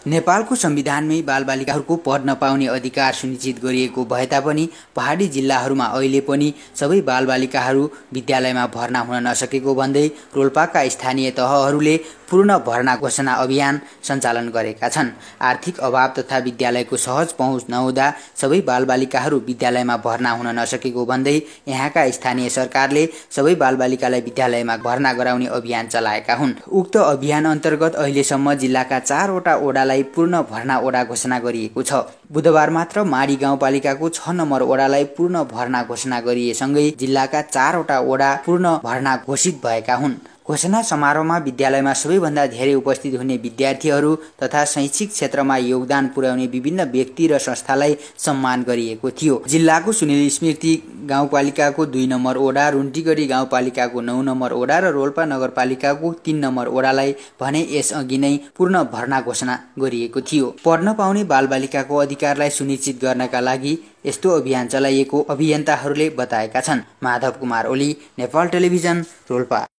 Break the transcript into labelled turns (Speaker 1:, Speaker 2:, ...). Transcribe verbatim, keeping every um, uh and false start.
Speaker 1: नेपालको संविधानमै बालबालिकाहरूको पढ्न पाउने अधिकार सुनिश्चित गरिएको भए तापनि पहाडी जिल्लाहरूमा अहिले पनि सबै बालबालिकाहरू विद्यालयमा भर्ना हुन नसकेको भन्दै रोल्पाका स्थानीय तहहरूले पूर्ण भर्ना घोषणा अभियान सञ्चालन गरेका छन्। आर्थिक अभाव तथा विद्यालयको सहज पहुँच नहुँदा सबै बालबालिकाहरू विद्यालयमा भर्ना हुन नसकेको भन्दै यहाँका स्थानीय सरकारले सबै बालबालिकालाई विद्यालयमा भर्ना गराउने अभियान चलाएका हुन्। उक्त अभियान अन्तर्गत अहिलेसम्म जिल्लाका चारवटा ओडालाई पूर्ण भर्ना ओडा घोषणा गरिएको छ। बुधबार मात्र माडी गाउँपालिकाको छ नम्बर ओडालाई पूर्ण भर्ना घोषणा गरिएसँगै जिल्लाका चारवटा ओडा पूर्ण भर्ना घोषित भएका हुन्। घोषणा समारोहमा विद्यालयमा सबैभन्दा धेरै उपस्थित हुने विद्यार्थीहरू तथा शैक्षिक क्षेत्रमा योगदान पुर्याउने विभिन्न व्यक्ति र संस्थालाई सम्मान गरिएको थियो। जिल्लाको सुनिल स्मृति गाउँपालिकाको दुई नम्बर ओडा, रुन्टीगढी गाउँपालिकाको नौ नम्बर ओडा र रोल्पा नगरपालिकाको तीन नम्बर ओडालाई भने यसअघि नै पूर्ण भर्ना घोषणा गरिएको थियो। पढ्न पाउने बालबालिकाको अधिकारलाई सुनिश्चित गर्नका लागि यस्तो अभियान चलाइएको अभियन्ताहरूले बताएका छन्। माधव कुमार ओली, नेपाल टेलिभिजन, रोल्पा।